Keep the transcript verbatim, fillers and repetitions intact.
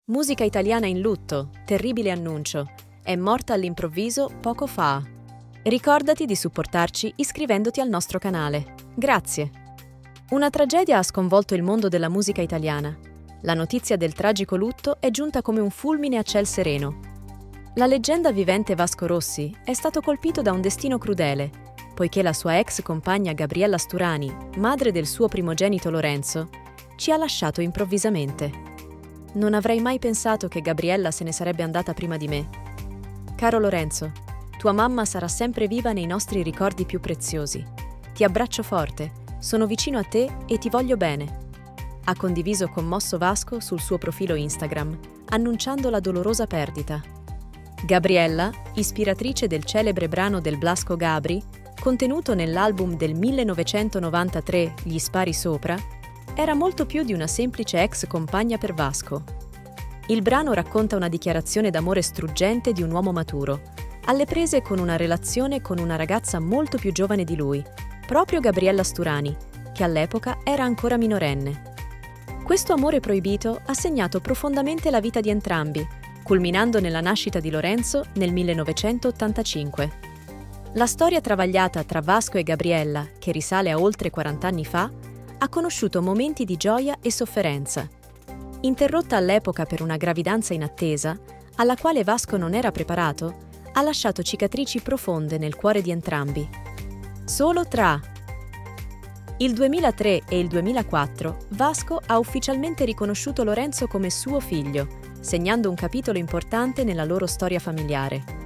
Musica italiana in lutto, terribile annuncio. È morta all'improvviso poco fa. Ricordati di supportarci iscrivendoti al nostro canale. Grazie. Una tragedia ha sconvolto il mondo della musica italiana. La notizia del tragico lutto è giunta come un fulmine a ciel sereno. La leggenda vivente Vasco Rossi è stato colpito da un destino crudele, poiché la sua ex compagna Gabriella Sturani, madre del suo primogenito Lorenzo, ci ha lasciato improvvisamente. Non avrei mai pensato che Gabriella se ne sarebbe andata prima di me. Caro Lorenzo, tua mamma sarà sempre viva nei nostri ricordi più preziosi. Ti abbraccio forte, sono vicino a te e ti voglio bene. Ha condiviso commosso Vasco sul suo profilo Instagram, annunciando la dolorosa perdita. Gabriella, ispiratrice del celebre brano del Blasco Gabri, contenuto nell'album del millenovecentonovantatré Gli spari sopra, era molto più di una semplice ex compagna per Vasco. Il brano racconta una dichiarazione d'amore struggente di un uomo maturo, alle prese con una relazione con una ragazza molto più giovane di lui, proprio Gabriella Sturani, che all'epoca era ancora minorenne. Questo amore proibito ha segnato profondamente la vita di entrambi, culminando nella nascita di Lorenzo nel millenovecentottantacinque. La storia travagliata tra Vasco e Gabriella, che risale a oltre quaranta anni fa, ha conosciuto momenti di gioia e sofferenza. Interrotta all'epoca per una gravidanza inattesa, alla quale Vasco non era preparato, ha lasciato cicatrici profonde nel cuore di entrambi. Solo tra il duemilatré e il duemilaquattro, Vasco ha ufficialmente riconosciuto Lorenzo come suo figlio, segnando un capitolo importante nella loro storia familiare.